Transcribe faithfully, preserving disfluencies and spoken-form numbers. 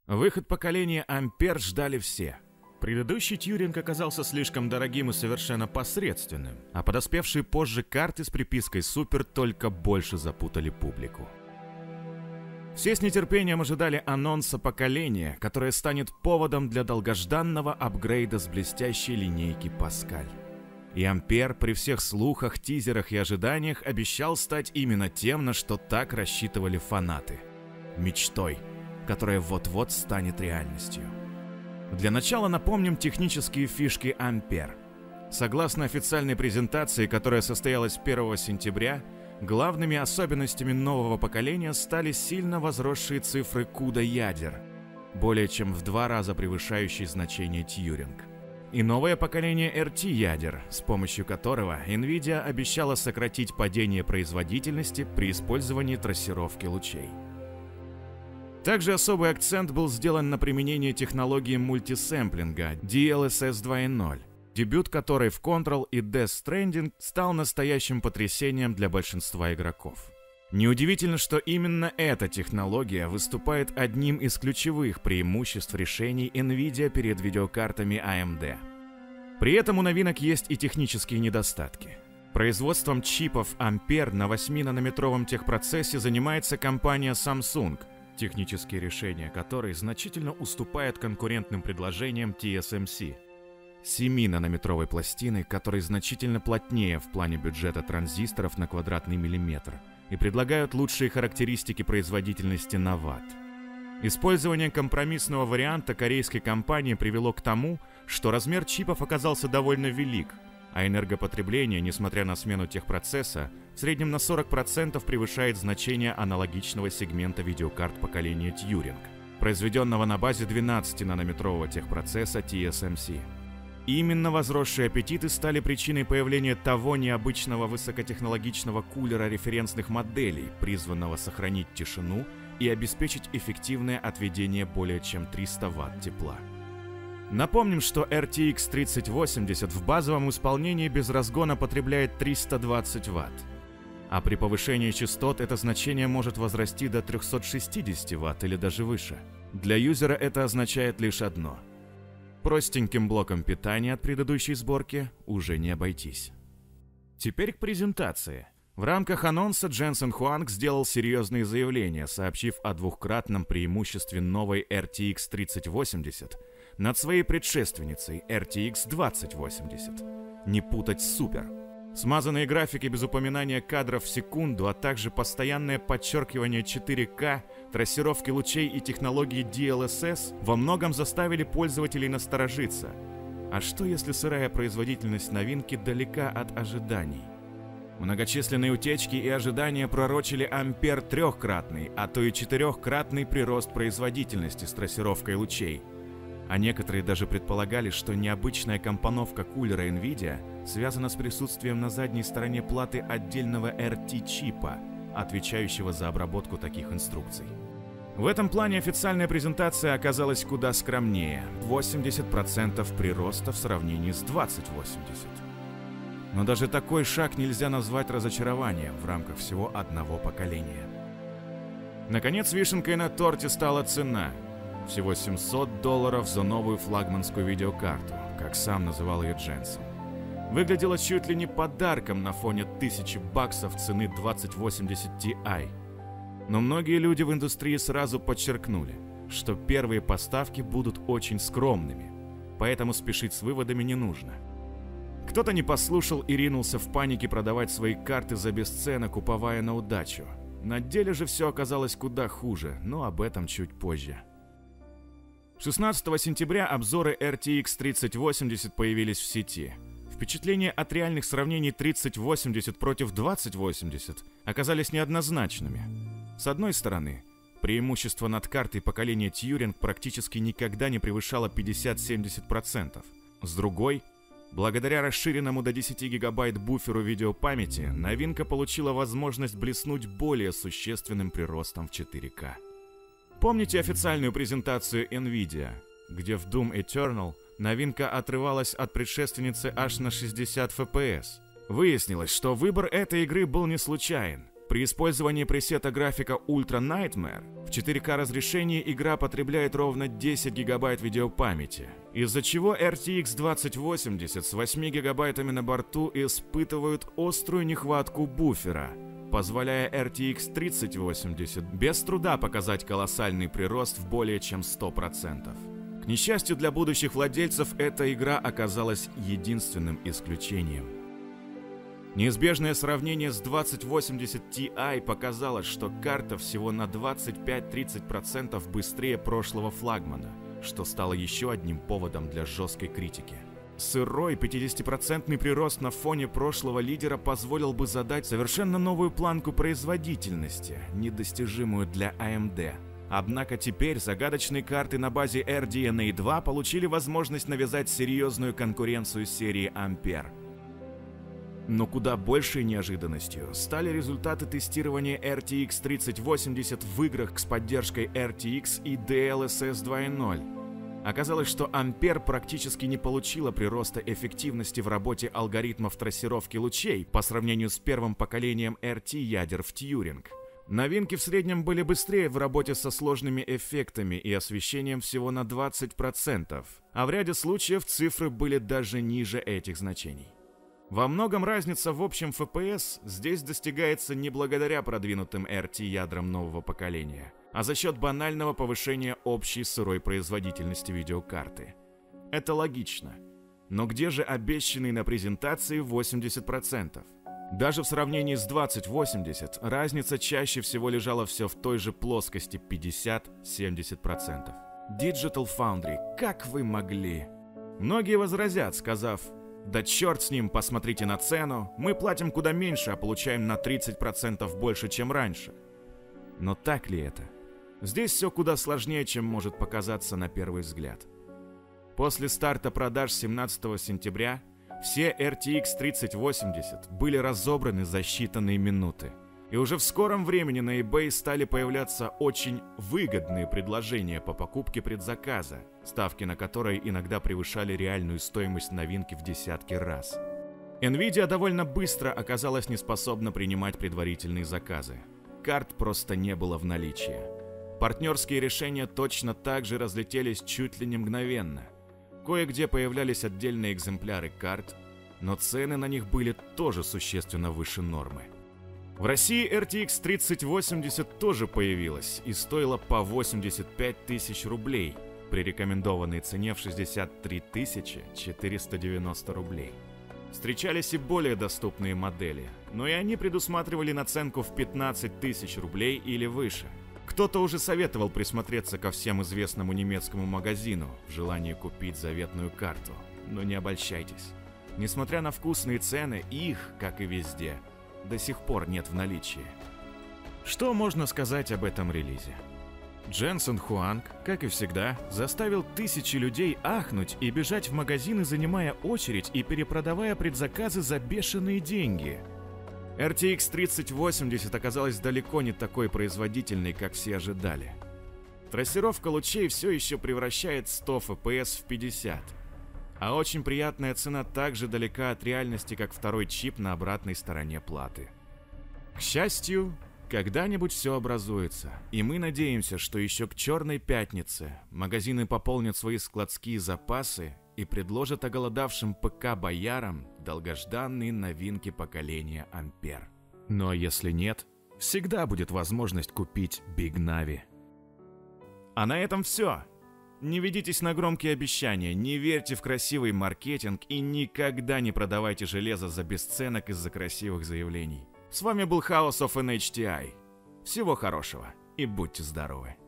Выход поколения Ампер ждали все. Предыдущий Тьюринг оказался слишком дорогим и совершенно посредственным, а подоспевшие позже карты с припиской «Супер» только больше запутали публику. Все с нетерпением ожидали анонса поколения, которое станет поводом для долгожданного апгрейда с блестящей линейки Паскаль. И Ампер при всех слухах, тизерах и ожиданиях обещал стать именно тем, на что так рассчитывали фанаты. Мечтой, которая вот-вот станет реальностью. Для начала напомним технические фишки Ампер. Согласно официальной презентации, которая состоялась первого сентября, главными особенностями нового поколения стали сильно возросшие цифры куда ядер, более чем в два раза превышающие значение Тьюринг. И новое поколение эр ти ядер, с помощью которого NVIDIA обещала сократить падение производительности при использовании трассировки лучей. Также особый акцент был сделан на применении технологии мультисэмплинга ди эл эс эс два ноль, дебют которой в Control и Death Stranding стал настоящим потрясением для большинства игроков. Неудивительно, что именно эта технология выступает одним из ключевых преимуществ решений NVIDIA перед видеокартами эй эм ди. При этом у новинок есть и технические недостатки. Производством чипов Ампер на восьминанометровом техпроцессе занимается компания Samsung, технические решения которой значительно уступают конкурентным предложениям ти эс эм си. семинанометровой пластины, которые значительно плотнее в плане бюджета транзисторов на квадратный миллиметр и предлагают лучшие характеристики производительности на ватт. Использование компромиссного варианта корейской компании привело к тому, что размер чипов оказался довольно велик, а энергопотребление, несмотря на смену техпроцесса, в среднем на сорок процентов превышает значение аналогичного сегмента видеокарт поколения Тьюринг, произведенного на базе двенадцатинанометрового техпроцесса ти эс эм си. Именно возросшие аппетиты стали причиной появления того необычного высокотехнологичного кулера референсных моделей, призванного сохранить тишину и обеспечить эффективное отведение более чем триста ватт тепла. Напомним, что эр ти икс тридцать восемьдесят в базовом исполнении без разгона потребляет триста двадцать ватт, а при повышении частот это значение может возрасти до трёхсот шестидесяти ватт или даже выше. Для юзера это означает лишь одно – простеньким блоком питания от предыдущей сборки уже не обойтись. Теперь к презентации. В рамках анонса Дженсен Хуанг сделал серьезные заявления, сообщив о двухкратном преимуществе новой эр ти икс тридцать восемьдесят над своей предшественницей эр ти икс двадцать восемьдесят. Не путать с Супер. Смазанные графики без упоминания кадров в секунду, а также постоянное подчеркивание четыре ка, трассировки лучей и технологии ди эл эс эс во многом заставили пользователей насторожиться. А что если сырая производительность новинки далека от ожиданий? Многочисленные утечки и ожидания пророчили Ампер трехкратный, а то и четырехкратный прирост производительности с трассировкой лучей. А некоторые даже предполагали, что необычная компоновка кулера NVIDIA связана с присутствием на задней стороне платы отдельного эр ти-чипа, отвечающего за обработку таких инструкций. В этом плане официальная презентация оказалась куда скромнее – восемьдесят процентов прироста в сравнении с двадцать восемьдесят. Но даже такой шаг нельзя назвать разочарованием в рамках всего одного поколения. Наконец, вишенкой на торте стала цена – всего семьсот долларов за новую флагманскую видеокарту, как сам называл ее Дженсен. Выглядело чуть ли не подарком на фоне тысячи баксов цены двадцать восемьдесят ти ай. Но многие люди в индустрии сразу подчеркнули, что первые поставки будут очень скромными, поэтому спешить с выводами не нужно. Кто-то не послушал и ринулся в панике продавать свои карты за бесценок, уповая на удачу. На деле же все оказалось куда хуже, но об этом чуть позже. шестнадцатого сентября обзоры эр ти икс тридцать восемьдесят появились в сети. Впечатления от реальных сравнений тридцать восемьдесят против двадцать восемьдесят оказались неоднозначными. С одной стороны, преимущество над картой поколения Тьюринг практически никогда не превышало пятьдесят-семьдесят процентов. С другой, благодаря расширенному до десяти гигабайт буферу видеопамяти, новинка получила возможность блеснуть более существенным приростом в четыре ка. Помните официальную презентацию NVIDIA, где в Doom Eternal новинка отрывалась от предшественницы аж на шестьдесят эф пи эс? Выяснилось, что выбор этой игры был не случайен. При использовании пресета графика Ultra Nightmare В четыре ка разрешении игра потребляет ровно десять гигабайт видеопамяти, из-за чего эр ти икс двадцать восемьдесят с восьмью гигабайтами на борту испытывают острую нехватку буфера, позволяя эр ти икс тридцать восемьдесят без труда показать колоссальный прирост в более чем сто процентов. К несчастью для будущих владельцев, эта игра оказалась единственным исключением. Неизбежное сравнение с двадцать восемьдесят ти ай показало, что карта всего на двадцать пять - тридцать процентов быстрее прошлого флагмана, что стало еще одним поводом для жесткой критики. Сырой пятидесятипроцентный прирост на фоне прошлого лидера позволил бы задать совершенно новую планку производительности, недостижимую для эй эм ди. Однако теперь загадочные карты на базе эр ди эн эй два получили возможность навязать серьезную конкуренцию серии Ampere. Но куда большей неожиданностью стали результаты тестирования эр ти икс тридцать восемьдесят в играх с поддержкой эр ти икс и ди эл эс эс два ноль. Оказалось, что Ampere практически не получила прироста эффективности в работе алгоритмов трассировки лучей по сравнению с первым поколением эр ти ядер в Turing. Новинки в среднем были быстрее в работе со сложными эффектами и освещением всего на двадцать процентов, а в ряде случаев цифры были даже ниже этих значений. Во многом разница в общем эф пи эс здесь достигается не благодаря продвинутым эр ти-ядрам нового поколения, а за счет банального повышения общей сырой производительности видеокарты. Это логично. Но где же обещанные на презентации восемьдесят процентов? Даже в сравнении с двадцать восемьдесят разница чаще всего лежала все в той же плоскости пятьдесят - семьдесят процентов. Digital Foundry, как вы могли? Многие возразят, сказав: «Да черт с ним, посмотрите на цену, мы платим куда меньше, а получаем на тридцать процентов больше, чем раньше». Но так ли это? Здесь все куда сложнее, чем может показаться на первый взгляд. После старта продаж семнадцатого сентября все эр ти икс тридцать восемьдесят были разобраны за считанные минуты. И уже в скором времени на eBay стали появляться очень выгодные предложения по покупке предзаказа, ставки на которые иногда превышали реальную стоимость новинки в десятки раз. Nvidia довольно быстро оказалась неспособна принимать предварительные заказы. Карт просто не было в наличии. Партнерские решения точно так же разлетелись чуть ли не мгновенно. Кое-где появлялись отдельные экземпляры карт, но цены на них были тоже существенно выше нормы. В России эр ти икс тридцать восемьдесят тоже появилась и стоила по восемьдесят пять тысяч рублей при рекомендованной цене в шестьдесят три тысячи четыреста девяносто рублей. Встречались и более доступные модели, но и они предусматривали наценку в пятнадцать тысяч рублей или выше. Кто-то уже советовал присмотреться ко всем известному немецкому магазину в желании купить заветную карту, но не обольщайтесь. Несмотря на вкусные цены, их, как и везде, до сих пор нет в наличии. Что можно сказать об этом релизе? Дженсен Хуанг, как и всегда, заставил тысячи людей ахнуть и бежать в магазины, занимая очередь и перепродавая предзаказы за бешеные деньги. эр ти икс тридцать восемьдесят оказалась далеко не такой производительной, как все ожидали. Трассировка лучей все еще превращает сто эф пи эс в пятьдесят. А очень приятная цена также далека от реальности, как второй чип на обратной стороне платы. К счастью, когда-нибудь все образуется, и мы надеемся, что еще к Черной пятнице магазины пополнят свои складские запасы и предложат оголодавшим ПК-боярам долгожданные новинки поколения Ampere. Но если нет, всегда будет возможность купить Big Navi. А на этом все. Не ведитесь на громкие обещания, не верьте в красивый маркетинг и никогда не продавайте железо за бесценок из-за красивых заявлений. С вами был House of эн эйч ти ай. Всего хорошего и будьте здоровы!